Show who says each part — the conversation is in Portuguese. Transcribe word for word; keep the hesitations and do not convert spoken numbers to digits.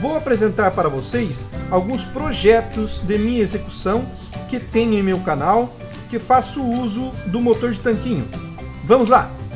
Speaker 1: vou apresentar para vocês alguns projetos de minha execução que tenho em meu canal, que faço uso do motor de tanquinho. Vamos lá!